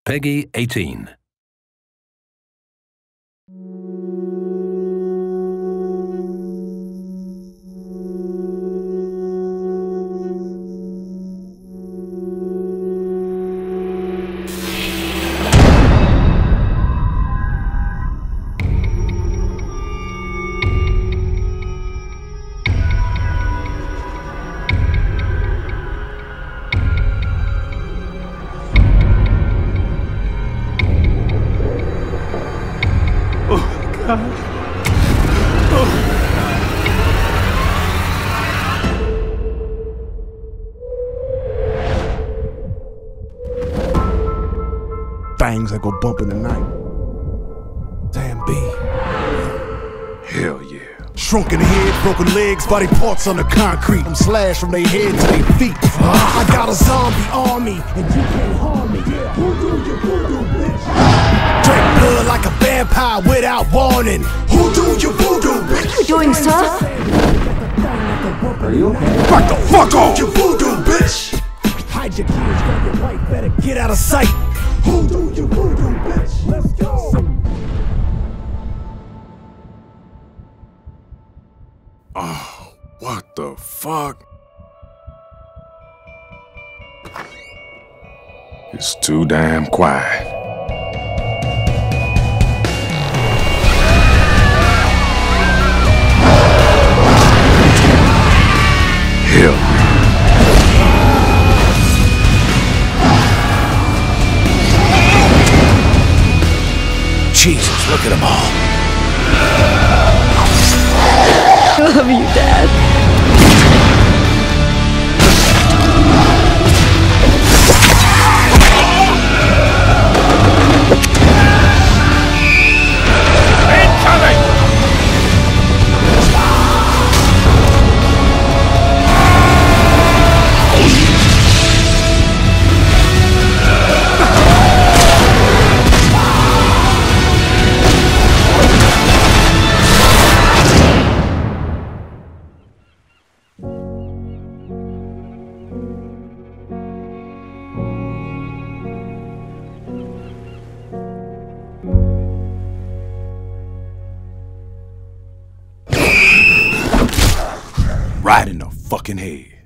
Peggy 18. Things that go bump in the night. Damn B. Hell yeah. Shrunk in the head, broken legs, body parts on the concrete. I'm slashed from their head to their feet. I got a zombie army, and you can't harm me. Who do you voodoo, bitch? Drink blood like a vampire without warning. Who do you voodoo, bitch? What are you doing, sir? Are you okay? Back the fuck off! You voodoo, bitch! Hide your kids, grab your wife, better get out of sight. Who do you voodoo, bitch? Let's go! Oh, what the fuck? It's too damn quiet. Hell yeah. Jesus, look at them all. I love you, Dad. Right in the fucking head.